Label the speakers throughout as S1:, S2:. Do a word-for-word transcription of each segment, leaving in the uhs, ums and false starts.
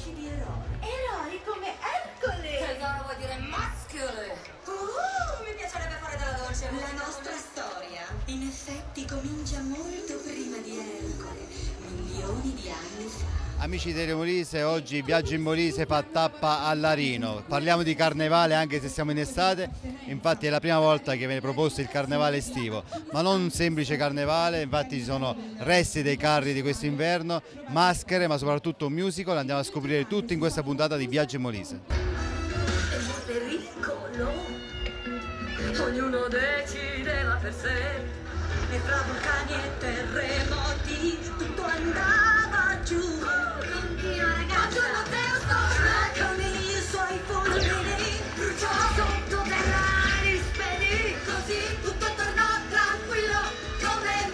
S1: specie di eroi. Eroi come Ercole!
S2: Tesoro, vuol dire mascole!
S1: Uh, mi piacerebbe fare della dolce.
S3: La nostra storia, in effetti, comincia molto prima di Ercole, milioni di anni fa.
S4: Amici di Molise, oggi Viaggio in Molise fa tappa a Larino. Parliamo di carnevale anche se siamo in estate, infatti è la prima volta che viene proposto il carnevale estivo, ma non un semplice carnevale, infatti ci sono resti dei carri di quest'inverno, maschere, ma soprattutto un musical. Andiamo a scoprire tutto in questa puntata di Viaggio in Molise.
S5: Il pericolo, ognuno decideva per sé, e fra vulcani e terremoti tutto andava giù. Con i suoi fulmini bruciò sotto terra gli spedi, così tutto tornò tranquillo come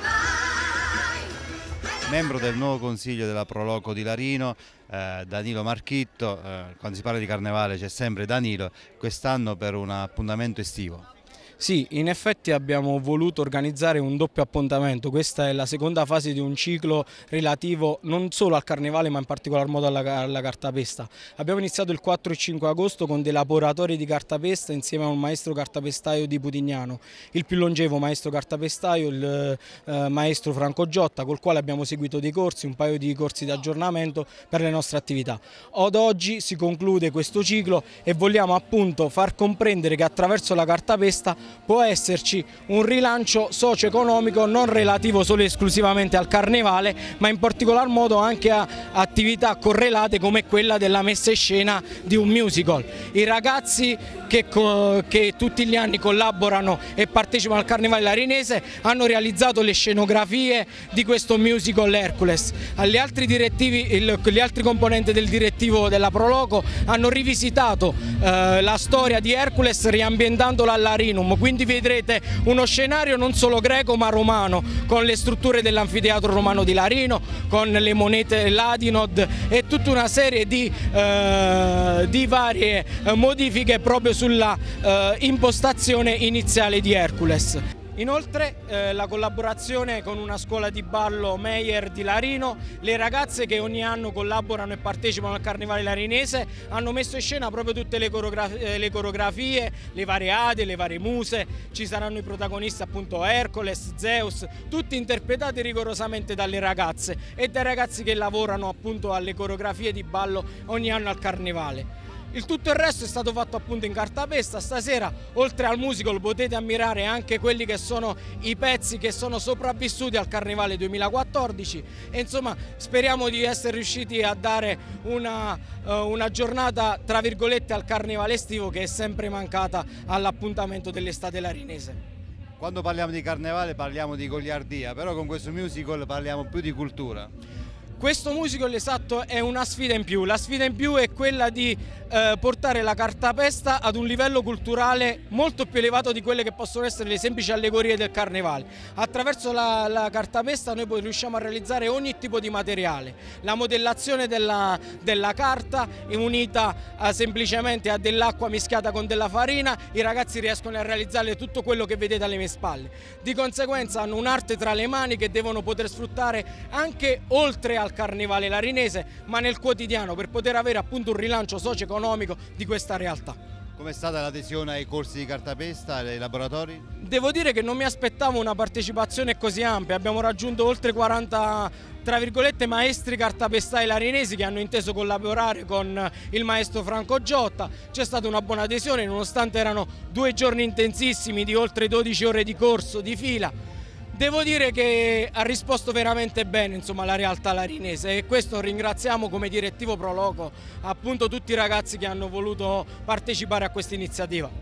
S5: mai.
S4: Membro del nuovo consiglio della Proloco di Larino, eh, Danilo Marchitto. Eh, quando si parla di carnevale c'è sempre Danilo, quest'anno per un appuntamento estivo.
S6: Sì, in effetti abbiamo voluto organizzare un doppio appuntamento. Questa è la seconda fase di un ciclo relativo non solo al carnevale ma in particolar modo alla, alla cartapesta. Abbiamo iniziato il quattro e cinque agosto con dei laboratori di cartapesta insieme a un maestro cartapestaio di Putignano, il più longevo maestro cartapestaio, il eh, maestro Franco Giotta, col quale abbiamo seguito dei corsi, un paio di corsi di aggiornamento per le nostre attività. Ad oggi si conclude questo ciclo e vogliamo appunto far comprendere che attraverso la cartapesta può esserci un rilancio socio-economico non relativo solo e esclusivamente al carnevale, ma in particolar modo anche a attività correlate come quella della messa in scena di un musical. I ragazzi che, che tutti gli anni collaborano e partecipano al carnevale larinese hanno realizzato le scenografie di questo musical Hercules. Gli altri, direttivi, il, gli altri componenti del direttivo della Proloco hanno rivisitato eh, la storia di Hercules riambientandola a Larinum. Quindi vedrete uno scenario non solo greco ma romano, con le strutture dell'anfiteatro romano di Larino, con le monete Ladinod e tutta una serie di, eh, di varie modifiche proprio sulla eh, impostazione iniziale di Hercules. Inoltre eh, la collaborazione con una scuola di ballo Meyer di Larino, le ragazze che ogni anno collaborano e partecipano al carnevale larinese hanno messo in scena proprio tutte le, coreografie, le coreografie, le varie ade, le varie muse, ci saranno i protagonisti appunto Hercules, Zeus, tutti interpretati rigorosamente dalle ragazze e dai ragazzi che lavorano appunto alle coreografie di ballo ogni anno al carnevale. Il tutto il resto è stato fatto appunto in cartapesta. Stasera oltre al musical potete ammirare anche quelli che sono i pezzi che sono sopravvissuti al Carnevale duemilaquattordici e insomma speriamo di essere riusciti a dare una, uh, una giornata tra virgolette al carnevale estivo che è sempre mancata all'appuntamento dell'estate larinese.
S4: Quando parliamo di carnevale parliamo di goliardia, però con questo musical parliamo più di cultura.
S6: Questo musical esatto è una sfida in più, la sfida in più è quella di eh, portare la cartapesta ad un livello culturale molto più elevato di quelle che possono essere le semplici allegorie del carnevale. Attraverso la, la cartapesta noi poi riusciamo a realizzare ogni tipo di materiale, la modellazione della, della carta è unita a, semplicemente a dell'acqua mischiata con della farina, i ragazzi riescono a realizzare tutto quello che vedete alle mie spalle, di conseguenza hanno un'arte tra le mani che devono poter sfruttare anche oltre al carnevale larinese ma nel quotidiano per poter avere appunto un rilancio socio-economico di questa realtà.
S4: Com'è stata l'adesione ai corsi di cartapesta, ai laboratori?
S6: Devo dire che non mi aspettavo una partecipazione così ampia, abbiamo raggiunto oltre quaranta tra virgolette maestri cartapestai larinesi che hanno inteso collaborare con il maestro Franco Giotta, c'è stata una buona adesione nonostante erano due giorni intensissimi di oltre dodici ore di corso di fila. Devo dire che ha risposto veramente bene insomma, la realtà larinese e questo ringraziamo come direttivo Proloco appunto tutti i ragazzi che hanno voluto partecipare a questa iniziativa.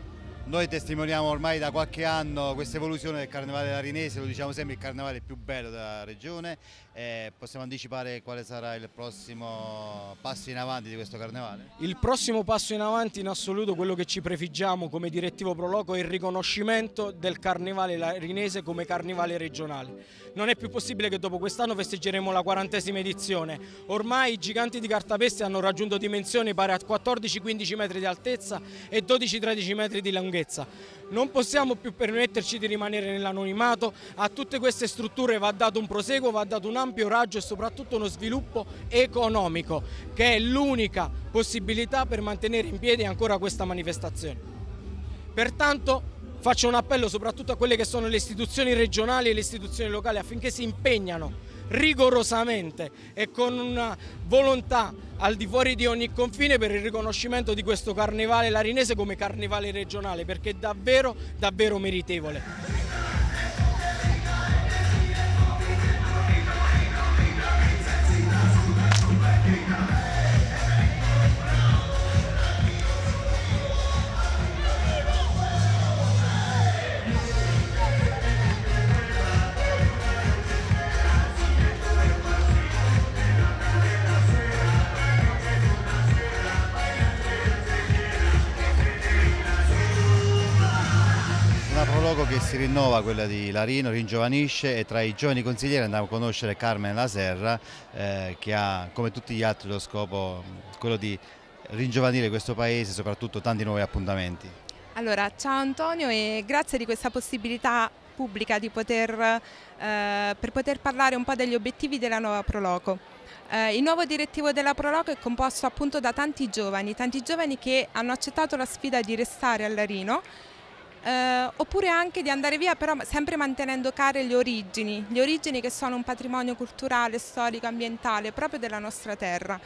S4: Noi testimoniamo ormai da qualche anno questa evoluzione del carnevale larinese, lo diciamo sempre il carnevale più bello della regione. Eh, possiamo anticipare quale sarà il prossimo passo in avanti di questo carnevale?
S6: Il prossimo passo in avanti in assoluto, quello che ci prefiggiamo come direttivo Proloco, è il riconoscimento del carnevale larinese come carnevale regionale. Non è più possibile che dopo quest'anno festeggeremo la quarantesima edizione. Ormai i giganti di cartapeste hanno raggiunto dimensioni pari a quattordici quindici metri di altezza e dodici tredici metri di lunghezza. lunghezza. Non possiamo più permetterci di rimanere nell'anonimato, a tutte queste strutture va dato un proseguo, va dato un ampio raggio e soprattutto uno sviluppo economico, che è l'unica possibilità per mantenere in piedi ancora questa manifestazione. Pertanto faccio un appello soprattutto a quelle che sono le istituzioni regionali e le istituzioni locali affinché si impegnano rigorosamente e con una volontà al di fuori di ogni confine per il riconoscimento di questo carnevale larinese come carnevale regionale, perché è davvero, davvero meritevole.
S4: Che si rinnova, quella di Larino, ringiovanisce, e tra i giovani consiglieri andiamo a conoscere Carmen La Serra, eh, che ha come tutti gli altri lo scopo quello di ringiovanire questo paese, soprattutto tanti nuovi appuntamenti.
S7: Allora, ciao Antonio, e grazie di questa possibilità pubblica di poter, eh, per poter parlare un po' degli obiettivi della nuova Proloco. Eh, il nuovo direttivo della Proloco è composto appunto da tanti giovani, tanti giovani che hanno accettato la sfida di restare a Larino, Eh, oppure anche di andare via, però sempre mantenendo care le origini, le origini che sono un patrimonio culturale, storico, ambientale proprio della nostra terra.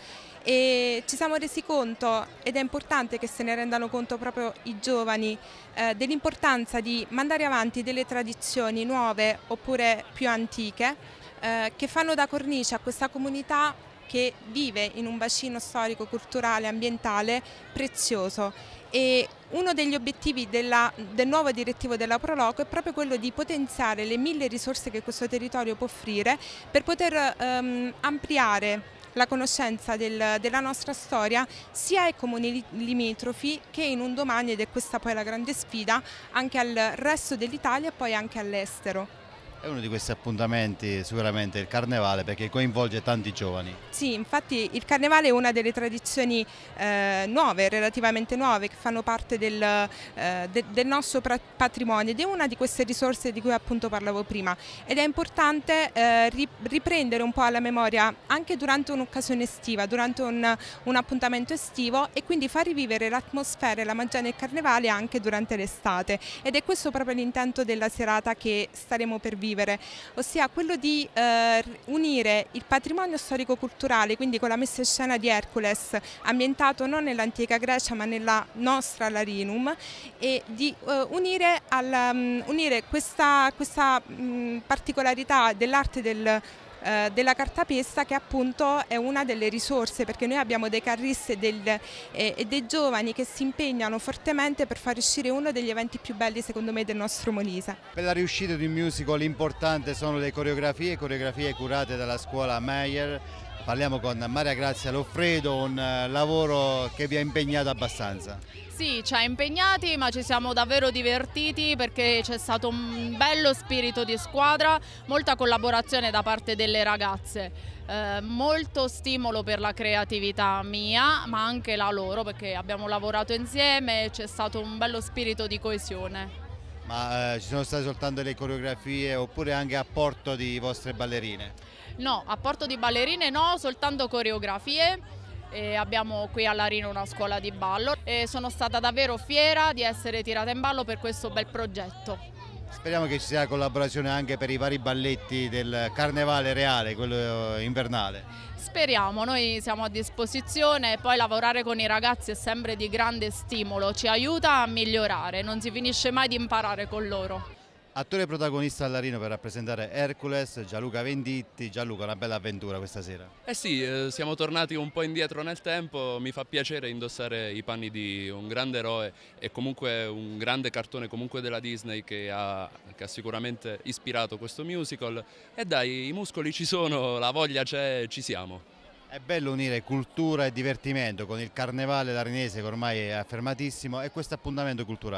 S7: E ci siamo resi conto, ed è importante che se ne rendano conto proprio i giovani, eh, dell'importanza di mandare avanti delle tradizioni nuove oppure più antiche, eh, che fanno da cornice a questa comunità che vive in un bacino storico, culturale, ambientale prezioso. E uno degli obiettivi della, del nuovo direttivo della Proloco è proprio quello di potenziare le mille risorse che questo territorio può offrire per poter ehm, ampliare la conoscenza del, della nostra storia sia ai comuni limitrofi che in un domani, ed è questa poi la grande sfida, anche al resto dell'Italia e poi anche all'estero.
S4: È uno di questi appuntamenti sicuramente il carnevale, perché coinvolge tanti giovani.
S7: Sì, infatti il carnevale è una delle tradizioni eh, nuove, relativamente nuove, che fanno parte del, eh, de, del nostro patrimonio, ed è una di queste risorse di cui appunto parlavo prima, ed è importante eh, riprendere un po' alla memoria anche durante un'occasione estiva, durante un, un appuntamento estivo, e quindi far rivivere l'atmosfera e la magia del carnevale anche durante l'estate, ed è questo proprio l'intento della serata che staremo per vivere. Ossia quello di eh, unire il patrimonio storico-culturale, quindi con la messa in scena di Hercules, ambientato non nell'antica Grecia ma nella nostra Larinum, e di eh, unire, al, um, unire questa, questa um, particolarità dell'arte del della cartapesta, che appunto è una delle risorse, perché noi abbiamo dei carristi e, del, eh, e dei giovani che si impegnano fortemente per far uscire uno degli eventi più belli secondo me del nostro Molise.
S4: Per la riuscita di un musical importante sono le coreografie, coreografie curate dalla scuola Meyer. Parliamo con Maria Grazia Loffredo, un lavoro che vi ha impegnato abbastanza.
S8: Sì, ci ha impegnati, ma ci siamo davvero divertiti perché c'è stato un bello spirito di squadra, molta collaborazione da parte delle ragazze, eh, molto stimolo per la creatività mia, ma anche la loro, perché abbiamo lavorato insieme e c'è stato un bello spirito di coesione.
S4: Ma eh, ci sono state soltanto le coreografie oppure anche apporto di vostre ballerine?
S8: No, apporto di ballerine no, soltanto coreografie. E abbiamo qui a Larino una scuola di ballo e sono stata davvero fiera di essere tirata in ballo per questo bel progetto.
S4: Speriamo che ci sia collaborazione anche per i vari balletti del carnevale reale, quello invernale.
S8: Speriamo, noi siamo a disposizione, e poi lavorare con i ragazzi è sempre di grande stimolo, ci aiuta a migliorare, non si finisce mai di imparare con loro.
S4: Attore protagonista a Larino per rappresentare Hercules, Gianluca Venditti. Gianluca, una bella avventura questa sera.
S9: Eh sì, eh, siamo tornati un po' indietro nel tempo, mi fa piacere indossare i panni di un grande eroe e comunque un grande cartone comunque della Disney che ha, che ha sicuramente ispirato questo musical. E dai, i muscoli ci sono, la voglia c'è, ci siamo.
S4: È bello unire cultura e divertimento con il carnevale larinese che ormai è affermatissimo e questo appuntamento culturale.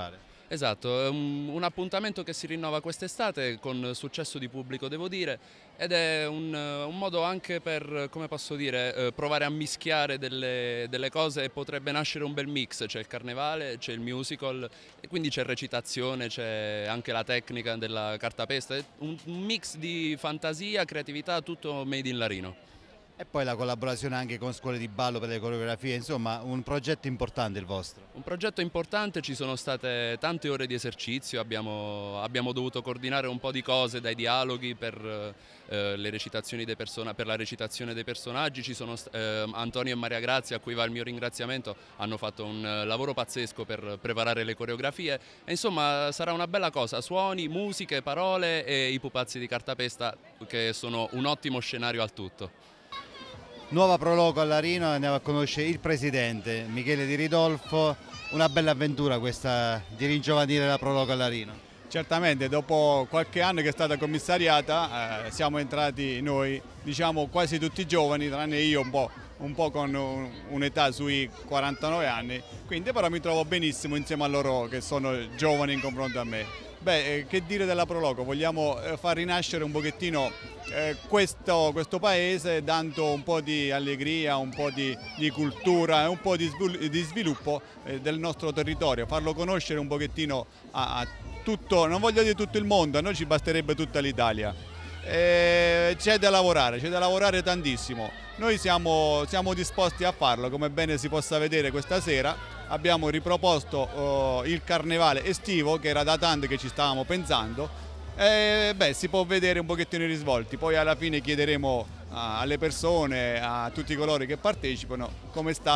S9: Esatto, è un, un appuntamento che si rinnova quest'estate con successo di pubblico, devo dire, ed è un, un modo anche per, come posso dire, eh, provare a mischiare delle, delle cose, e potrebbe nascere un bel mix: c'è il carnevale, c'è il musical, e quindi c'è recitazione, c'è anche la tecnica della cartapesta, è un, un mix di fantasia, creatività, tutto made in Larino.
S4: E poi la collaborazione anche con scuole di ballo per le coreografie, insomma un progetto importante il vostro.
S9: Un progetto importante, ci sono state tante ore di esercizio, abbiamo, abbiamo dovuto coordinare un po' di cose, dai dialoghi per, eh, le recitazioni dei persona, per la recitazione dei personaggi. Ci sono eh, Antonio e Maria Grazia, a cui va il mio ringraziamento, hanno fatto un eh, lavoro pazzesco per preparare le coreografie, e insomma sarà una bella cosa: suoni, musiche, parole e i pupazzi di cartapesta, che sono un ottimo scenario al tutto.
S4: Nuova Proloco a Larino, andiamo a conoscere il presidente Michele Di Ridolfo. Una bella avventura questa di ringiovanire la Proloco a Larino.
S10: Certamente, dopo qualche anno che è stata commissariata, eh, siamo entrati noi, diciamo quasi tutti giovani, tranne io un po', un po' con un'età sui quarantanove anni, quindi però mi trovo benissimo insieme a loro che sono giovani in confronto a me. Beh, eh, che dire della Proloco? Vogliamo eh, far rinascere un pochettino eh, questo, questo paese, dando un po' di allegria, un po' di, di cultura e un po' di, di sviluppo eh, del nostro territorio, farlo conoscere un pochettino a, a tutto, non voglio dire tutto il mondo, a noi ci basterebbe tutta l'Italia. Eh, c'è da lavorare, c'è da lavorare tantissimo. Noi siamo, siamo disposti a farlo, come bene si possa vedere questa sera. Abbiamo riproposto uh, il carnevale estivo, che era da tanto che ci stavamo pensando, e beh, si può vedere un pochettino i risvolti. Poi alla fine chiederemo uh, alle persone, a tutti coloro che partecipano, come è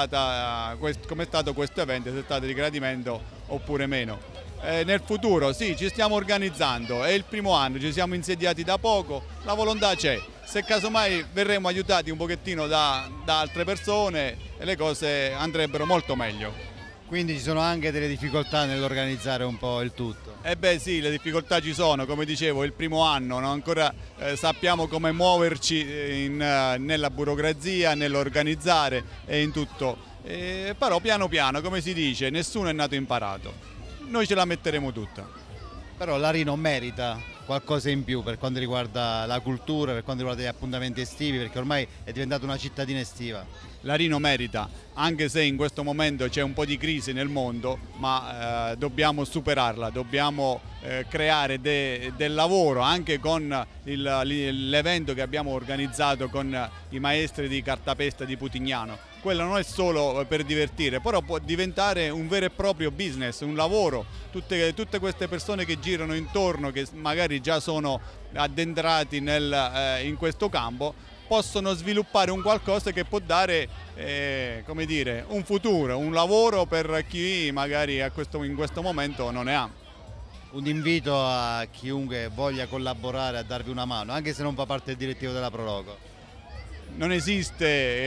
S10: uh, stato questo evento, se è stato di gradimento oppure meno. Eh, nel futuro sì, ci stiamo organizzando, è il primo anno, ci siamo insediati da poco, la volontà c'è. Se casomai verremo aiutati un pochettino da, da altre persone, le cose andrebbero molto meglio.
S4: Quindi ci sono anche delle difficoltà nell'organizzare un po' il tutto.
S10: Eh beh sì, le difficoltà ci sono, come dicevo, è il primo anno, no? Ancora eh, sappiamo come muoverci in, eh, nella burocrazia, nell'organizzare e in tutto. Eh, però piano piano, come si dice, nessuno è nato imparato. Noi ce la metteremo tutta.
S4: Però Larino merita qualcosa in più per quanto riguarda la cultura, per quanto riguarda gli appuntamenti estivi, perché ormai è diventata una cittadina estiva.
S10: Larino merita, anche se in questo momento c'è un po' di crisi nel mondo, ma eh, dobbiamo superarla, dobbiamo eh, creare de, del lavoro anche con l'evento che abbiamo organizzato con i maestri di cartapesta di Putignano. Quello non è solo per divertire, però può diventare un vero e proprio business, un lavoro. Tutte, tutte queste persone che girano intorno, che magari già sono addentrati nel, eh, in questo campo, possono sviluppare un qualcosa che può dare eh, come dire, un futuro, un lavoro per chi magari a questo, in questo momento non ne ha.
S4: Un invito a chiunque voglia collaborare a darvi una mano, anche se non fa parte del direttivo della Proloco.
S10: Non esiste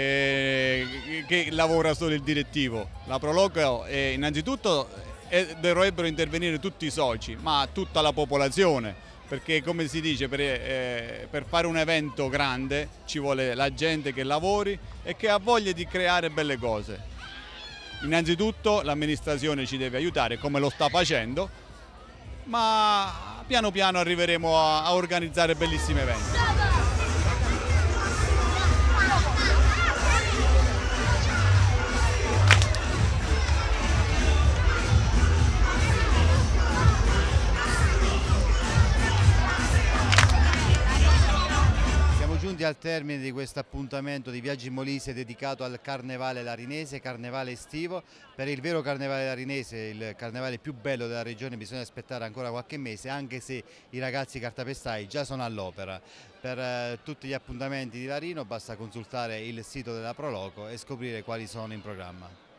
S10: eh, che lavora solo il direttivo, la Proloco è, innanzitutto eh, dovrebbero intervenire tutti i soci, ma tutta la popolazione, perché come si dice, per, eh, per fare un evento grande ci vuole la gente che lavori e che ha voglia di creare belle cose. Innanzitutto l'amministrazione ci deve aiutare, come lo sta facendo, ma piano piano arriveremo a, a organizzare bellissimi eventi.
S4: Al termine di questo appuntamento di Viaggi in Molise dedicato al carnevale larinese, carnevale estivo. Per il vero carnevale larinese, il carnevale più bello della regione, bisogna aspettare ancora qualche mese, anche se i ragazzi cartapestai già sono all'opera. Per eh, tutti gli appuntamenti di Larino basta consultare il sito della Proloco e scoprire quali sono in programma.